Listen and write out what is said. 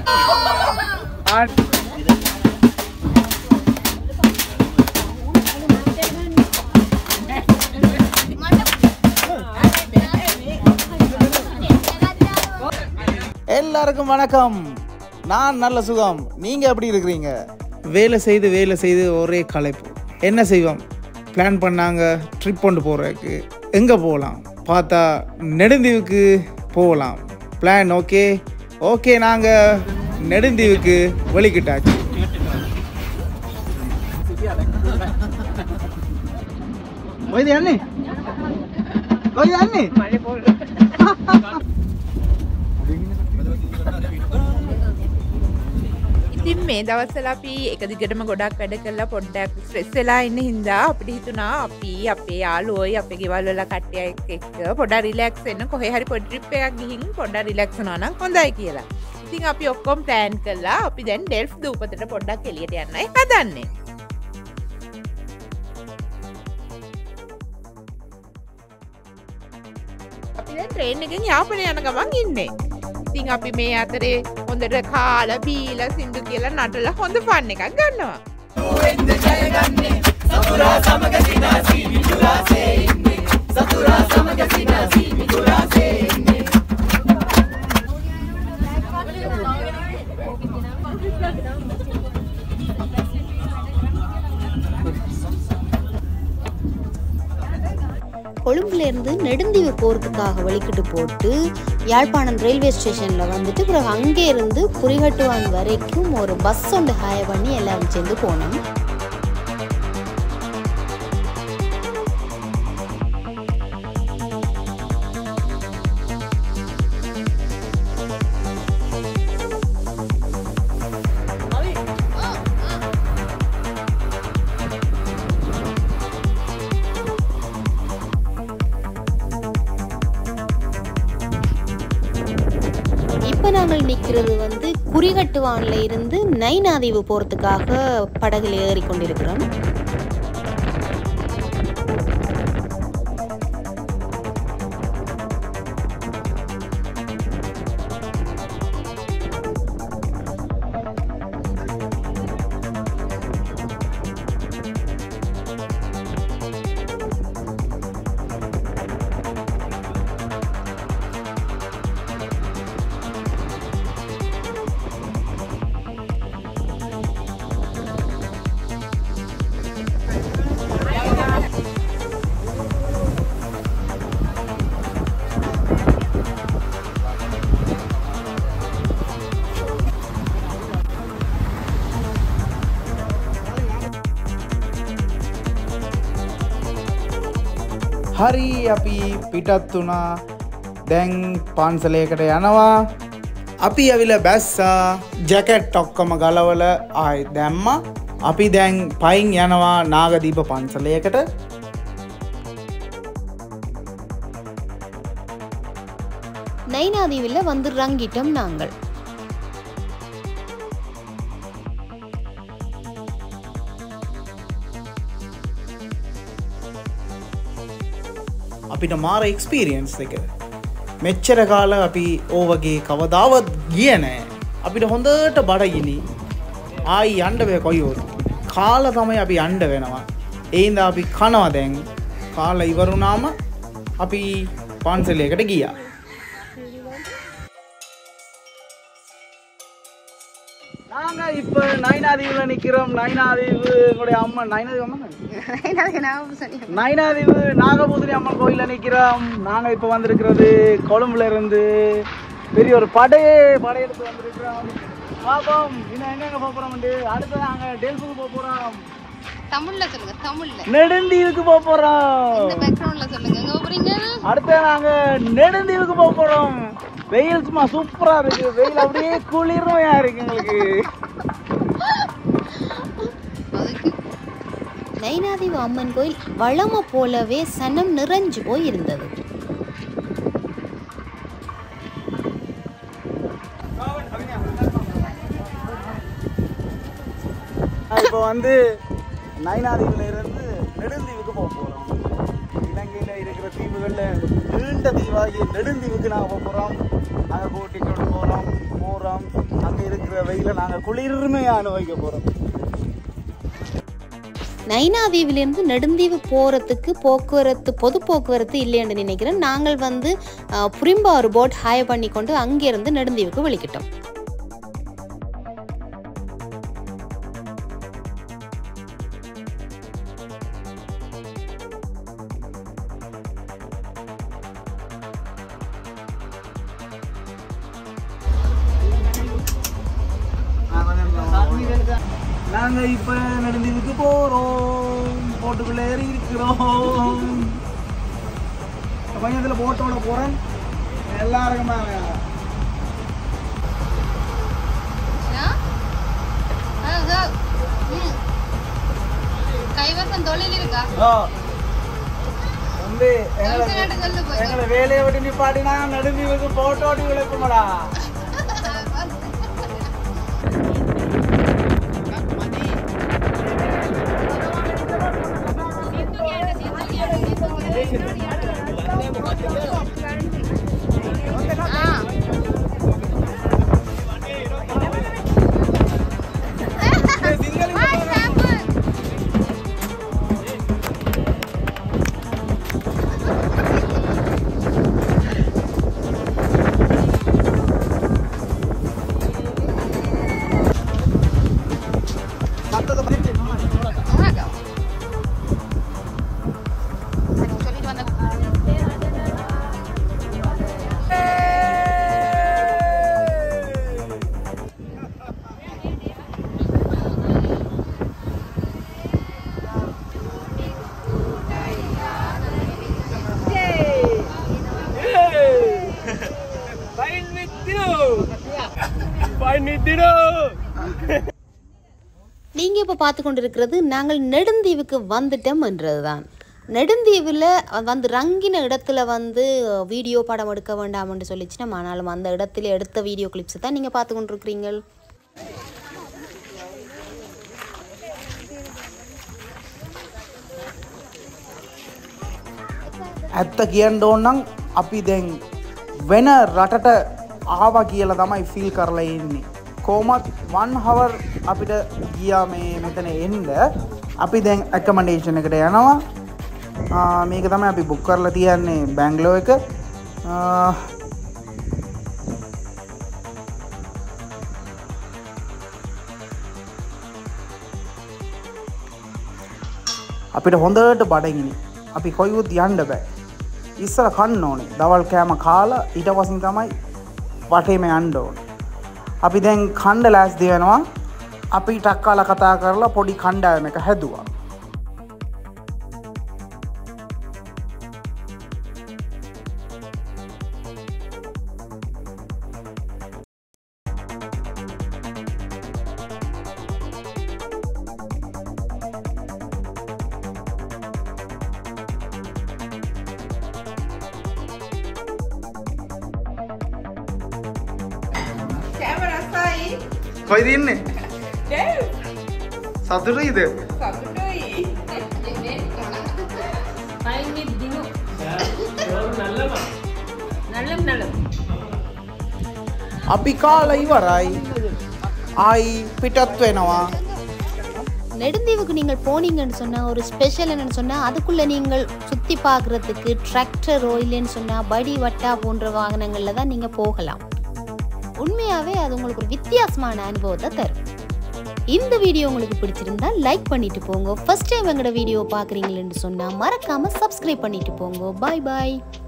எல்லாருக்கும் வணக்கம். நான் நல்ல சுகம். நீங்க எப்படி இருக்கிறீங்க? வேலை செய்து ஒரே களைப்பு. என்ன செய்வோம்? பிளான் பண்ணாங்க ட்ரிப் கொண்டு போகிறதுக்கு. எங்கே போகலாம் பார்த்தா நெடுந்தீவுக்கு போகலாம். பிளான் ஓகே நாங்கள் நெடுந்தீவுக்கு வெளிக்கிட்டாச்சு. ඉතින් මේ දවස්වල අපි එක දිගටම ගොඩක් වැඩ කරලා පොඩ්ඩක් ස්ට්‍රෙස් වෙලා ඉන්න හින්දා අපිට හිතුණා අපි අපේ යාළුවෝයි අපේ ගෙවල් වල කට්ටියක් එක්ක පොඩ්ඩක් රිලැක්ස් වෙන්න කොහේ හරි පොඩි ට්‍රිප් එකක් ගිහින් පොඩ්ඩක් රිලැක්ස් වෙනවා නම් හොඳයි කියලා. ඉතින් අපි ඔක්කොම ප්ලෑන් කළා අපි දැන් ඩෙල්ෆ් දූපතට පොඩ්ඩක් එළියට යන්නයි හදන්නේ. අපි දැන් ට්‍රේන් එකෙන් යාපනය යන ගමන් ඉන්නේ. ඉතින් අපි මේ අතරේ හොඳට කාලා බීලා සින්දු කියලා නටලා හොඳ ෆන් එකක් ගන්නවා. ඕෙන්ද ජයගන්නේ සතුරා සමග සිනාසී මිතුරාසේ ඉන්නේ සතුරා සමග සිනාසී මිතුරාසේ ඉන්නේ. கொழும்புலேருந்து நெடுந்தீவு போகிறதுக்காக வலிக்கிட்டு போட்டு யாழ்ப்பாணம் ரயில்வே ஸ்டேஷனில் வந்துட்டு பிறகு அங்கே இருந்து குறிகட்டுவான் வரைக்கும் ஒரு பஸ் ஒன்று ஹாய பண்ணி எல்லாரும் சேர்ந்து போனோம். இப்போ நாங்கள் நிற்கிறது வந்து குறிகட்டுவானில் இருந்து நைனாதீவு போகிறதுக்காக படகுல ஏறிக்கொண்டிருக்கிறோம். හරි අපි පිටත් වුණා. දැන් පන්සලයකට යනවා. අපි ඇවිල්ලා බැස්සා. ජැකට් ඔක්කොම ගලවලා ආයි දැම්මා. අපි දැන් පයින් යනවා නාගදීප පන්සලයකට. நைனாதீவில் வந்து இறங்கிட்டோம் நாங்கள். අපිට මාර එක්ස්පීරියන්ස් එක. මෙච්චර කාල අපි ඕවගේ කවදාවත් ගිය නෑ. අපිට හොඳට බඩගිනි. ආයි යන්න බෑ කොයිවොත්. කාලා තමයි අපි යන්න වෙනවා. ඒ හින්දා අපි කනවා දැන්. කාලා ඉවරුනාම අපි පන්සලයකට ගියා. நாங்க இப்ப நைனாதீவுல நிக்கிறோம். நைனாதீவு எங்களுடைய அம்மன் நைனாதீவு நாகபூசணி அம்மன் கோயில்ல நிக்கிறோம். நாங்க இப்ப வந்திருக்கிறது கொழும்புல இருந்து பெரிய ஒரு படையெடுத்து வந்திருக்கிறோம். பாப்போம் இன்னும் எங்க போறோம். அடுத்து நாங்க டெல்ஃபுக்கு போறோம். தமிழ்ல சொல்லுங்க. தமிழ்ல நெடுந்தீவுக்கு போறோம். இந்த பேக்ரவுண்ட்ல சொல்லுங்க. எங்க போறீங்க? அடுத்து நாங்க நெடுந்தீவுக்கு போறோம். வெயில் சும்மா சூப்பரா இருக்கு. வெயில் அப்படியே குளிர்மையா இருக்கு எங்களுக்கு. நைனாதீவு அம்மன் கோயில் வளமை போலவே சனம் நிறைஞ்சு போய் இருந்தது. இப்போ வந்து நைனாதீவுல இருந்து நெடுந்தீவுக்கு போறோம். இலங்கையில இருக்கிற தீவுகள்ல நீண்ட தீவாகி நெடுந்தீவுக்கு நாங்கள் போகிறோம். நாங்கள் போட்டிக்கொண்டு போகிறோம். போகிறோம். அங்கே இருக்கிற வெயில நாங்கள் குளிர்மையாக அனுபவிக்க போகிறோம். நைனாதீவிலிருந்து நெடுந்தீவு போகிறதுக்கு பொது போக்குவரத்து இல்லைன்னு நினைக்கிறேன். நாங்கள் வந்து புரிம்பா ஒரு போட் ஹாய் பண்ணி கொண்டு அங்கேருந்து நெடுந்தீவுக்கு வெளிக்கிட்டோம். நாங்கள் இப்போ நெடுந்தீவுக்கு போகிறோம். போட்டுக்குள்ளே ஏறி இருக்கிறோம். பையத்தில் போட்டோட போகிறேன். எல்லாருக்கும் கைவசம் தொழில் இருக்கா வந்து எங்களை வேலையை விட்டு நிப்பாட்டினா நெடுந்தீவுக்கு போட்டோடி விளைக்குமாடா. நீங்கள் இப்போ பார்த்து கொண்டு இருக்கிறது நாங்கள் நெடுந்தீவுக்கு வந்துட்டோம் என்றது தான். நெடுந்தீவில் வந்து ரங்கின இடத்துல வந்து வீடியோ படம் எடுக்க வேண்டாம்னு சொல்லிச்சுன்னா, ஆனாலும் அந்த இடத்துல எடுத்த வீடியோ கிளிப்ஸ் தான் நீங்கள் பார்த்து கொண்டு இருக்கிறீங்க. ඇත්ත කියන්න ඕනනම් අපි දැන් වෙන රටට ආවා කියලා තමයි ෆීල් කරලා ඉන්නේ. කොහොමත් 1 hour අපිට ගියා මේ මෙතන එන්න. අපි දැන් ඇකමඩේෂන් එකට යනවා. මේක තමයි අපි බුක් කරලා තියන්නේ බැංගලෝ එක. අපිට හොඳට බඩගිනි. අපි කොයිවත් යන්න බෑ. ඉස්සර කන්න ඕනේ. දවල් කෑම කාලා ඊට පස්සේ තමයි වටේම යන්න ඕනේ. අපි දැන් කණ්ඩ ලෑස්ති වෙනවා. අපි ටක් කාලා කතා කරලා පොඩි කණ්ඩායමක් හැදුවා. කොයිද ඉන්නේ? සතුටුයිද? සතුටුයි. පයින් දිනු. නල්ලම. අපි කාලා ඉවරයි. ආයි පිටත් වෙනවා. நெடுந்தீவுக்கு நீங்கள் போனீங்கன்னு சொன்னால் ஒரு ஸ்பெஷல் என்னன்னு சொன்னால் அதுக்குள்ளே நீங்கள் சுற்றி பார்க்குறதுக்கு டிராக்டரோ இல்லைன்னு சொன்னால் படி வட்டா போன்ற வாகனங்களில் தான் நீங்கள் போகலாம். உண்மையாகவே அது உங்களுக்கு ஒரு வித்தியாசமான அனுபவத்தை தரும். இந்த வீடியோ உங்களுக்கு பிடிச்சிருந்தா லைக் பண்ணிட்டு போங்க. ஃபர்ஸ்ட் டைம் எங்களோட வீடியோ பார்க்குறீங்களேன்னு சொன்னால் மறக்காமல் சப்ஸ்கிரைப் பண்ணிட்டு போங்க. பாய் பாய்.